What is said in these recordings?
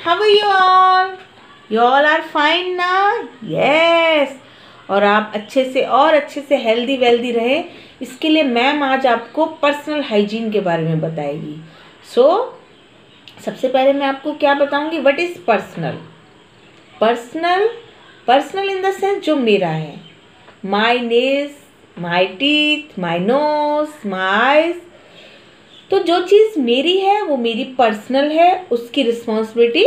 How are you all? You all are fine ना? Yes. और आप अच्छे से हेल्दी वेल्दी रहे, इसके लिए मैम आज आपको पर्सनल हाइजीन के बारे में बताएगी। सबसे पहले मैं आपको क्या बताऊंगी, what is personal. Personal in the sense जो मेरा है, my nails, my teeth, my nose, my eyes. तो जो चीज़ मेरी है वो मेरी पर्सनल है, उसकी रिस्पॉन्सिबिलिटी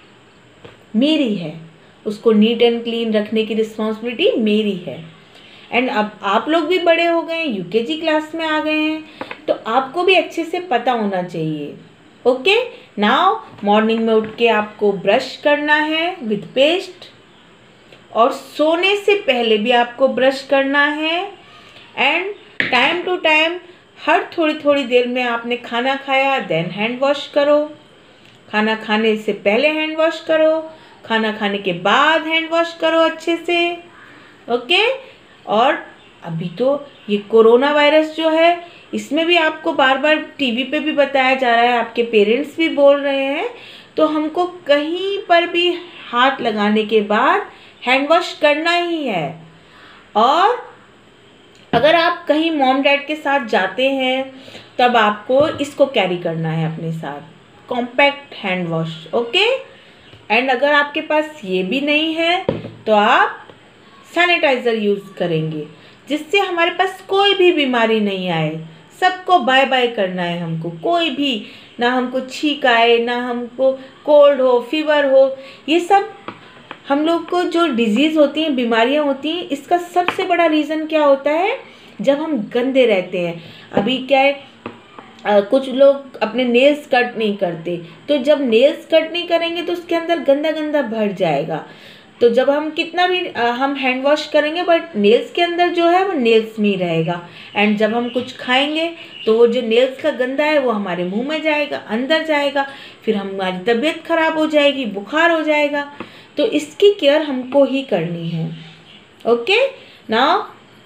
मेरी है, उसको नीट एंड क्लीन रखने की रिस्पॉन्सिबिलिटी मेरी है। एंड अब आप लोग भी बड़े हो गए हैं, यूकेजी क्लास में आ गए हैं, तो आपको भी अच्छे से पता होना चाहिए। ओके, नाउ मॉर्निंग में उठ के आपको ब्रश करना है विद पेस्ट, और सोने से पहले भी आपको ब्रश करना है। एंड टाइम टू टाइम हर थोड़ी देर में आपने खाना खाया देन हैंड वॉश करो, खाना खाने से पहले हैंड वॉश करो, खाना खाने के बाद हैंड वॉश करो अच्छे से। ओके, और अभी तो ये कोरोना वायरस जो है, इसमें भी आपको बार बार टीवी पे भी बताया जा रहा है, आपके पेरेंट्स भी बोल रहे हैं, तो हमको कहीं पर भी हाथ लगाने के बाद हैंड वॉश करना ही है। और अगर आप कहीं मॉम डैड के साथ जाते हैं तब आपको इसको कैरी करना है अपने साथ, compact hand wash. Okay, and अगर आपके पास ये भी नहीं है तो आप सैनिटाइज़र यूज़ करेंगे, जिससे हमारे पास कोई भी बीमारी नहीं आए। सबको बाय बाय करना है हमको, कोई भी ना हमको छींक आए, ना हमको कोल्ड हो, फीवर हो। ये सब हम लोग को जो डिजीज़ होती हैं, बीमारियां होती हैं, इसका सबसे बड़ा रीज़न क्या होता है, जब हम गंदे रहते हैं। अभी क्या है, कुछ लोग अपने नेल्स कट नहीं करते, तो जब नेल्स कट नहीं करेंगे तो उसके अंदर गंदा गंदा भर जाएगा। तो जब हम कितना भी हम हैंड वॉश करेंगे, बट नेल्स के अंदर जो है वो नेल्स में ही रहेगा। एंड जब हम कुछ खाएंगे तो वो जो नेल्स का गंदा है वो हमारे मुंह में जाएगा, अंदर जाएगा, फिर हमारी तबीयत खराब हो जाएगी, बुखार हो जाएगा। तो इसकी केयर हमको ही करनी है। ओके, नाउ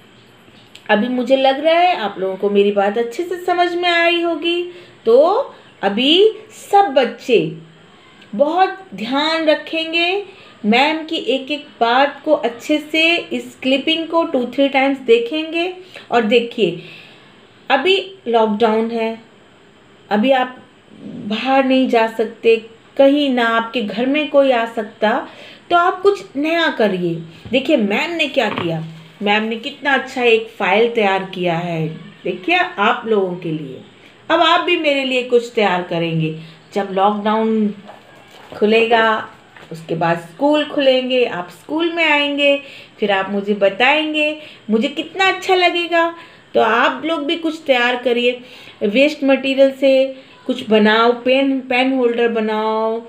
अभी मुझे लग रहा है आप लोगों को मेरी बात अच्छे से समझ में आई होगी। तो अभी सब बच्चे बहुत ध्यान रखेंगे, मैम की एक एक बात को अच्छे से, इस क्लिपिंग को 2-3 टाइम्स देखेंगे। और देखिए, अभी लॉकडाउन है, अभी आप बाहर नहीं जा सकते, कहीं ना आपके घर में कोई आ सकता, तो आप कुछ नया करिए। देखिए मैम ने क्या किया, मैम ने कितना अच्छा एक फाइल तैयार किया है, देखिए आप लोगों के लिए। अब आप भी मेरे लिए कुछ तैयार करेंगे। जब लॉकडाउन खुलेगा, उसके बाद स्कूल खुलेंगे, आप स्कूल में आएंगे, फिर आप मुझे बताएंगे, मुझे कितना अच्छा लगेगा। तो आप लोग भी कुछ तैयार करिए, वेस्ट मटेरियल से कुछ बनाओ, पेन होल्डर बनाओ,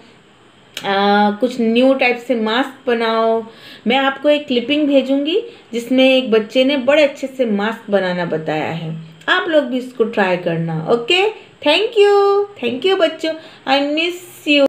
कुछ न्यू टाइप से मास्क बनाओ। मैं आपको एक क्लिपिंग भेजूंगी जिसमें एक बच्चे ने बड़े अच्छे से मास्क बनाना बताया है, आप लोग भी इसको ट्राई करना। ओके, थैंक यू बच्चों, आई मिस यू।